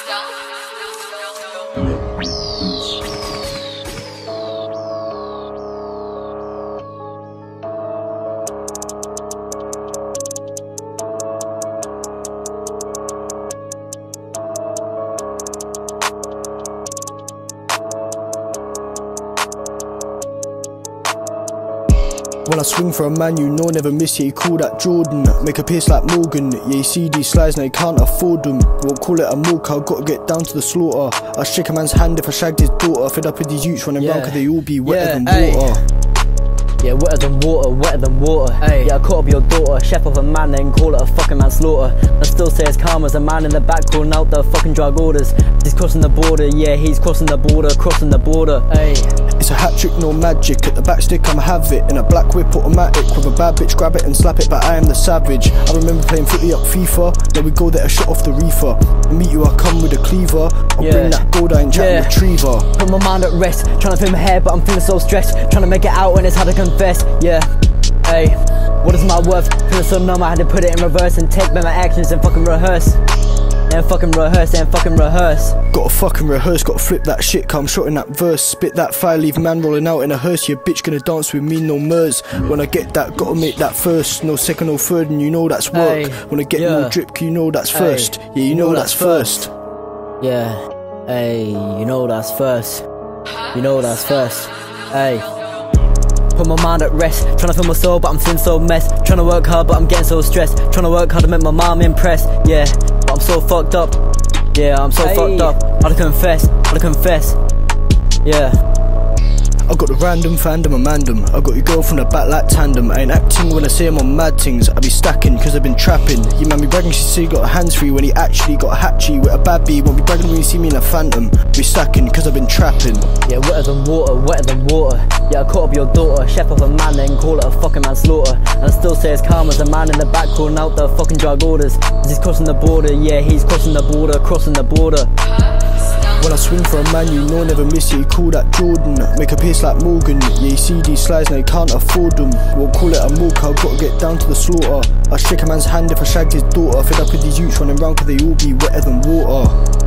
When I swing for a man, you know never miss, yeah, you call that Jordan. Make a pace like Morgan, yeah, you see these slides, now you can't afford them. Won't call it a milk, I've got to get down to the slaughter. I'll shake a man's hand if I shagged his daughter. Fed up with these youths running round, cause they all be wetter than water. Yeah, wetter than water, wetter than water. Ay. Yeah, I caught up your daughter, chef of a man, then call it a fucking manslaughter. I still say it's calm as a man in the back calling out the fucking drug orders. He's crossing the border, yeah, he's crossing the border, crossing the border. Ay. It's a hat trick, no magic. At the back stick, I'ma have it. In a black whip automatic with a bad bitch, grab it and slap it, but I am the savage. I remember playing footy up FIFA. Then we go there, a shot off the reefer. I meet you, I come with a cleaver. I'll bring that gold, I ain't chatting retriever. Put my mind at rest, trying to feel my hair, but I'm feeling so stressed. Trying to make it out and it's hard to confess, yeah. Hey, what is my worth? Feeling so numb, I had to put it in reverse and take back my actions and fucking rehearse. And fucking rehearse, and fucking rehearse. Gotta fucking rehearse, gotta flip that shit, come short in that verse. Spit that fire, leave man rolling out in a hearse. Your bitch gonna dance with me, no mers. When I get that, gotta make that first. No second, no third, and you know that's work. When I get more drip, you know that's first. Yeah, you know that's first. Yeah, hey, you know that's first. You know that's first. Hey. Put my mind at rest, tryna feel my soul but I'm feeling so messed. Tryna work hard but I'm getting so stressed. Tryna work hard to make my mom impressed. Yeah, but I'm so fucked up. Yeah, I'm so fucked up. I'd confess. Yeah. I got the random fandom, a mandem. I got your girl from the back like tandem. I ain't acting when I say I'm on mad things. I be stacking cause I've been trapping. You man be bragging she say he got hands free when he actually got a hatchy with a bad bee. Won't be bragging when you see me in a phantom. Be stacking cause I've been trapping. Yeah, wetter than water, wetter than water. Yeah, I caught up your daughter, chef of a man, then call it a fucking manslaughter. And I still say it's calm as a man in the back calling out the fucking drug orders. He's crossing the border, yeah, he's crossing the border, crossing the border. When I swing for a man, you know never miss, yeah, you call that Jordan. Make a pace like Morgan, yeah, you see these slides, now you can't afford them. Won't call it a milk, I've got to get down to the slaughter. I'll shake a man's hand if I shagged his daughter. Fed up with these youths running round cause they all be wetter than water.